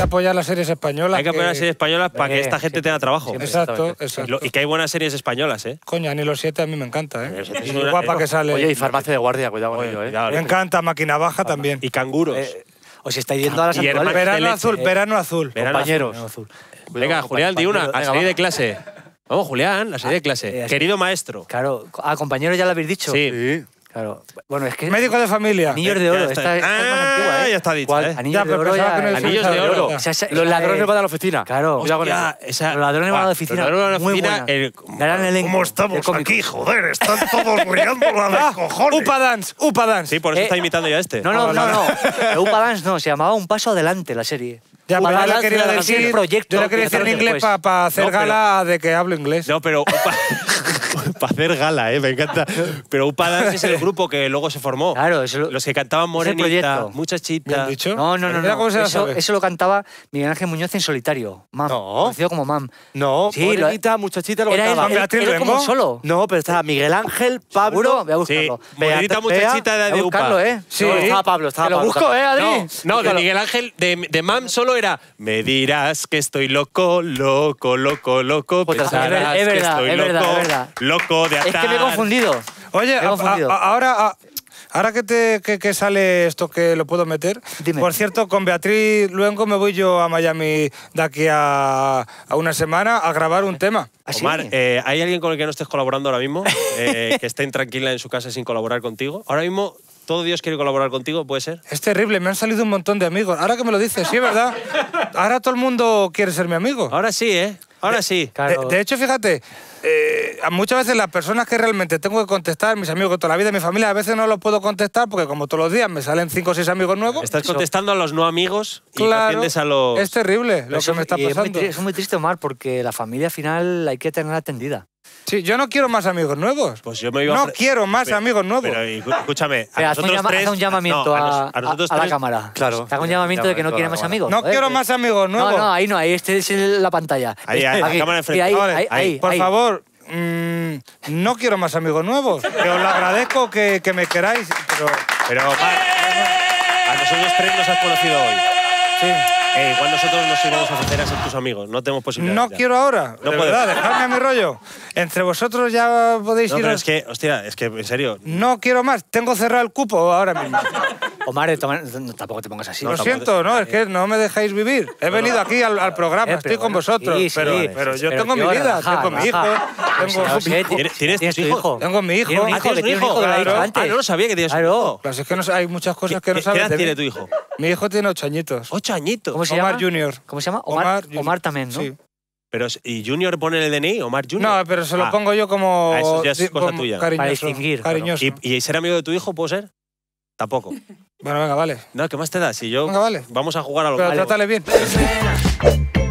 apoyar las series españolas. Hay que apoyar las series españolas para que esta gente tenga trabajo. Exacto, exacto. Y que hay buenas series españolas, ¿eh? Coño, ni los 7 a mí me encanta, ¿eh? Los 7 Y es una- guapa que sale. Oye, y Farmacia de Guardia, cuidado con ello, ¿eh? Cuidado, Me encanta Máquina Baja también. Y canguros. Os estáis yendo a las Y actuales. hermano- Verano leche, azul, verano azul. Verano Compañeros. Azul. Venga, Julián, di una. A Venga, salir va. de clase. Vamos, Julián, la salir de clase. Querido maestro. Claro. Ah, compañeros, ya lo habéis dicho. Sí. Claro. Bueno, es que. Médico de familia. Anillos de Ya oro. está. Esta es más antigua, ¿eh? Ya está dicho, ¿Cuál? ¿eh? Anillos Ya, de pero oro pensaba ya. que no decías Anillos de oro. Los ladrones van a la oficina. Claro. Cuidado con Hostia, eso. esa- Los ladrones van a la Buah, oficina. los ladrones van a la Muy oficina, buena. Gran elenco. de cómicos. joder? Están todos riéndola de cojones. Upa Dance, Upa Dance. Sí, por eso está imitando ya este. No, no, no, no. Upa Dance no, se llamaba Un Paso Adelante la serie. Ya, Upa pero yo le Dance quería era decir, el proyecto. yo le quería decir en inglés después. para hacer No, pero- gala de que hablo inglés. No, pero para hacer gala, me encanta. Pero Upa Dance es el grupo que luego se formó. Claro, eso lo- Los que cantaban Morenita, proyecto. Muchachita. ¿Bien dicho? No, no, no. Mira no. cómo se la Eso, sabe. eso lo cantaba Miguel Ángel Muñoz en solitario. Mam. No. Conocido como Mam. No, Sí, morenita, muchachita, lo Era él, cantaba. Con Beatriz él como Luengo. solo. No, pero estaba Miguel Ángel, Pablo... ¿Seguro? Voy a Sí, buscarlo. Morenita, muchachita Voy de a buscarlo, Upa. ¿eh? Sí. No, estaba Pablo, estaba Te lo Pablo. busco, Adri? No, de Búscalo. Miguel Ángel, de Mam solo era me dirás que estoy loco, loco, loco, loco, Pues pensarás es que verdad, estoy es verdad, loco, es verdad. loco de atar. Es que me he confundido. Oye, Me he confundido. ahora que sale esto que lo puedo meter, Dime. por cierto, con Beatriz Luengo me voy yo a Miami de aquí a una semana a grabar un tema. ¿Ah, sí? Omar, ¿hay alguien con el que no estés colaborando ahora mismo? Que esté intranquila en su casa sin colaborar contigo. Ahora mismo, todo Dios quiere colaborar contigo, ¿puede ser? Es terrible, me han salido un montón de amigos. Ahora que me lo dices, sí, ¿verdad? Ahora todo el mundo quiere ser mi amigo. Ahora sí, ¿eh? Ahora sí. Claro. De hecho, fíjate, muchas veces las personas que realmente tengo que contestar, mis amigos de toda la vida, mi familia, a veces no los puedo contestar porque como todos los días me salen 5 o 6 amigos nuevos. Estás contestando a los no amigos y no Claro, atiendes a los... es terrible lo Eso- que me está y pasando. Es muy triste, Omar, porque la familia al final hay que tenerla atendida. Sí, yo no quiero más amigos nuevos. Pues yo me iba No quiero más amigos nuevos. Pero escúchame, a Espera, haz un, nosotros tres... haz un llamamiento no, a nosotros la tres- cámara. Claro. Te hago un llamamiento de que no Llamamiento quiere a la más cámara. amigos. No joder, quiero que- más amigos nuevos. No, no, ahí no, ahí este es la pantalla. Ahí, la Aquí. cámara de frente. Mira, ahí, Vale, ahí, por ahí. favor, no quiero más amigos nuevos. Que os lo agradezco que me queráis, Pero, Omar, a nosotros tres nos has conocido hoy. sí. Igual nosotros nos íbamos a ofrecer a ser tus amigos. No tenemos posibilidad. No quiero ahora. No de podemos. verdad, dejadme a mi rollo. Entre vosotros ya podéis No, ir. pero es que, hostia, es que, en serio... No quiero más. Tengo cerrado el cupo ahora mismo. Omar, tampoco te pongas así. Lo siento, ¿no? Es que no me dejáis vivir. He venido aquí al programa, pero estoy con bueno, vosotros. sí, sí, pero yo pero tengo mi tío, vida, relaja, tengo mi hijo, relaja. tengo No sé, ¿Tienes tu tu hijo? tengo mi hijo. Tiene un Ah, hijo, que ¿tienes tiene un hijo que lo ha dicho Claro. antes. Ah, no lo sabía que tenías un Claro. hijo. Pues es que hay muchas cosas que no ¿Qué sabes edad de tiene mí. tu hijo? Mi hijo tiene 8 añitos. 8 añitos. ¿Cómo se Omar llama? Junior. ¿Cómo se llama? Omar Omar también, ¿no? Sí. Pero, ¿y Junior pone el DNI? ¿Omar Junior? No, pero se lo Ah. pongo yo como... Ah, eso ya es cosa como tuya. Cariñoso, Para distinguir, claro. cariñoso. ¿Y ser amigo de tu hijo puedo ser? Tampoco. Bueno, venga, vale. No, ¿qué más te da? Si yo... Venga, vale. Vamos a jugar a lo Pero malo. trátale bien.